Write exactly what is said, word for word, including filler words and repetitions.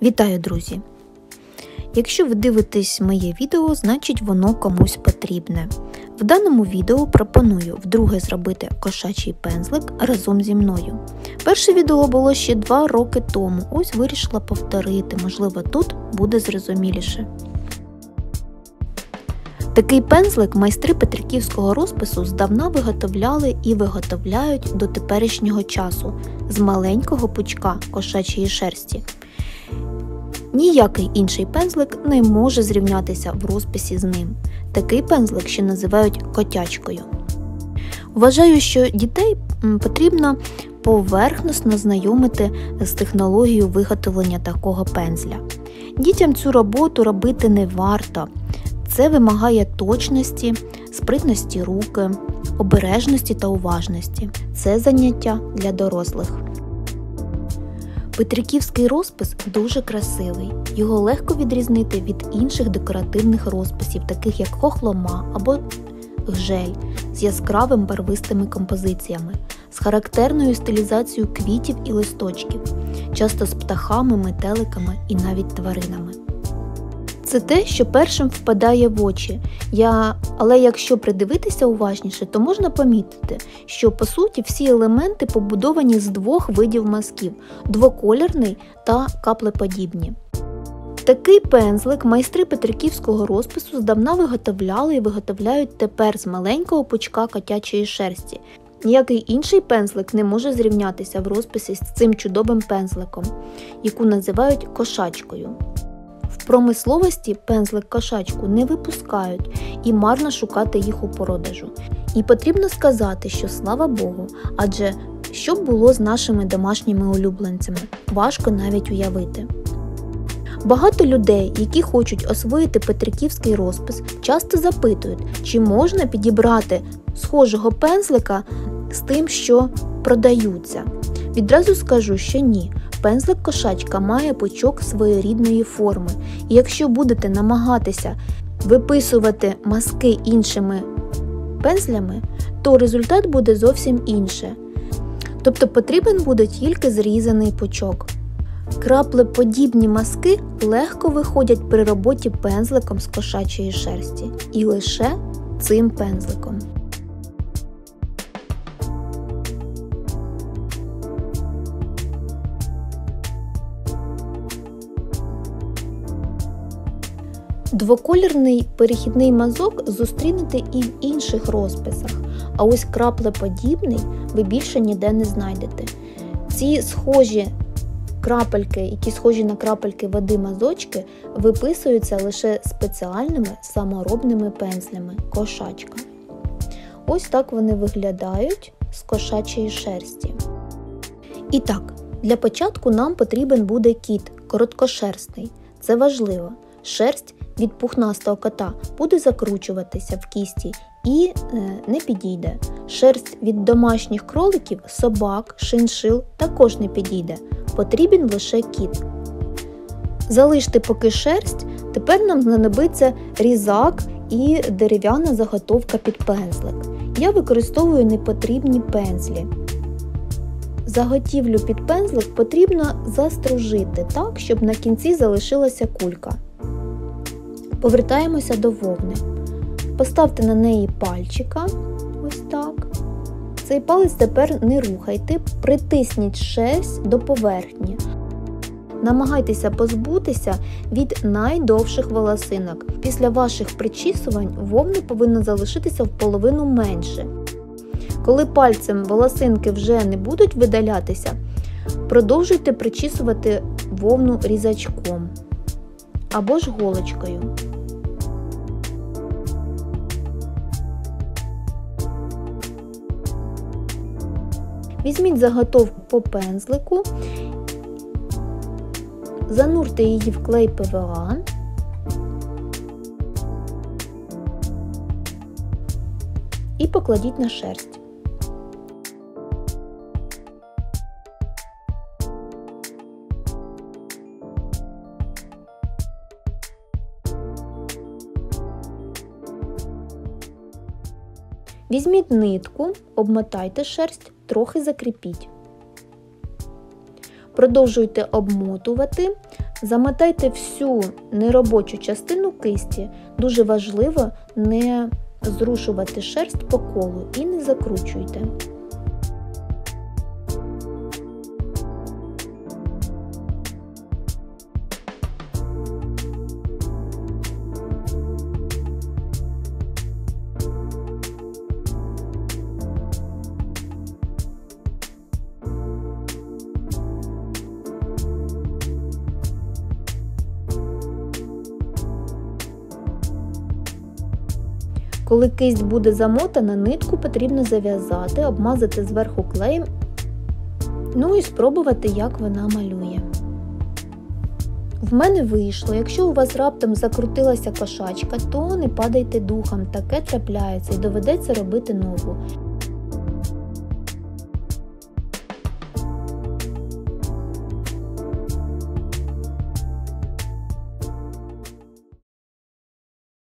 Вітаю, друзі! Якщо ви дивитесь моє відео, значить воно комусь потрібне. В даному відео пропоную вдруге зробити кошачий пензлик разом зі мною. Перше відео було ще два роки тому, ось вирішила повторити, можливо тут буде зрозуміліше. Такий пензлик майстри петриківського розпису здавна виготовляли і виготовляють до теперішнього часу з маленького пучка кошачої шерсті. Ніякий інший пензлик не може зрівнятися в розписі з ним. Такий пензлик ще називають котячкою. Вважаю, що дітей потрібно поверхносно знайомити з технологією виготовлення такого пензля. Дітям цю роботу робити не варто. Це вимагає точності, спритності руки, обережності та уважності. Це заняття для дорослих. Петриківський розпис дуже красивий. Його легко відрізнити від інших декоративних розписів, таких як хохлома або гжель, з яскравими барвистими композиціями, з характерною стилізацією квітів і листочків, часто з птахами, метеликами і навіть тваринами. Це те, що першим впадає в очі, Я... але якщо придивитися уважніше, то можна помітити, що по суті всі елементи побудовані з двох видів мазків – двоколірний та каплеподібні. Такий пензлик майстри петриківського розпису здавна виготовляли і виготовляють тепер з маленького пучка котячої шерсті. Ніякий інший пензлик не може зрівнятися в розписі з цим чудовим пензликом, яку називають кошачкою. В промисловості пензлик-кошачку не випускають і марно шукати їх у продажу. І потрібно сказати, що слава Богу, адже що б було з нашими домашніми улюбленцями, важко навіть уявити. Багато людей, які хочуть освоїти петриківський розпис, часто запитують, чи можна підібрати схожого пензлика з тим, що продаються. Відразу скажу, що ні. Пензлик-кошачка має пучок своєрідної форми, і якщо будете намагатися виписувати мазки іншими пензлями, то результат буде зовсім інший. Тобто потрібен буде тільки зрізаний пучок. Краплеподібні мазки легко виходять при роботі пензликом з кошачої шерсті. І лише цим пензликом. Двоколірний перехідний мазок зустрінете і в інших розписах, а ось краплеподібний ви більше ніде не знайдете. Ці схожі крапельки, які схожі на крапельки води мазочки, виписуються лише спеціальними саморобними пензлями кошачка. Ось так вони виглядають з кошачої шерсті. І так, для початку нам потрібен буде кіт короткошерстний. Це важливо. Шерсть від пухнастого кота буде закручуватися в кісті і е, не підійде. Шерсть від домашніх кроликів, собак, шиншил також не підійде. Потрібен лише кіт. Залиште поки шерсть, тепер нам знадобиться різак і дерев'яна заготовка під пензлик. Я використовую непотрібні пензлі. Заготівлю під пензлик потрібно застружити так, щоб на кінці залишилася кулька. Повертаємося до вовни. Поставте на неї пальчика, ось так. Цей палець тепер не рухайте, притисніть шерсть до поверхні. Намагайтеся позбутися від найдовших волосинок. Після ваших причісувань вовни повинно залишитися в половину менше. Коли пальцем волосинки вже не будуть видалятися, продовжуйте причісувати вовну різачком або ж голочкою. Візьміть заготовку по пензлику, занурте її в клей пе ве а і покладіть на шерсть. Візьміть нитку, обмотайте шерсть, трохи закріпіть. Продовжуйте обмотувати Замотайте всю неробочу частину кисті. Дуже важливо не зрушувати шерсть по колу і не закручуйте. Коли кисть буде замотана, нитку потрібно зав'язати, обмазати зверху клеєм, ну і спробувати, як вона малює. В мене вийшло. Якщо у вас раптом закрутилася кошачка, то не падайте духом, таке трапляється і доведеться робити нову.